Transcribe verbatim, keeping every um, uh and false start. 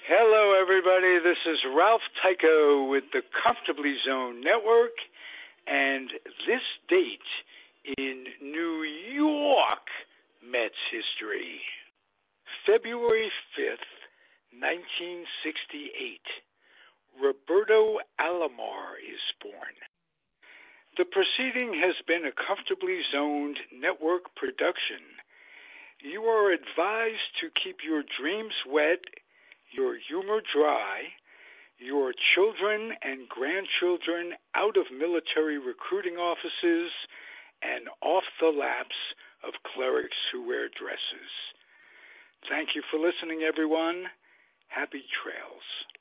Hello, everybody. This is Ralph Tycho with the Comfortably Zone Network, and this date in New York Mets history, February fifth, nineteen sixty-eight, Roberto Alomar is born. The proceeding has been a Comfortably Zoned Network production. You are advised to keep your dreams wet, your humor dry, your children and grandchildren out of military recruiting offices and off the laps of clerics who wear dresses. Thank you for listening, everyone. Happy trails.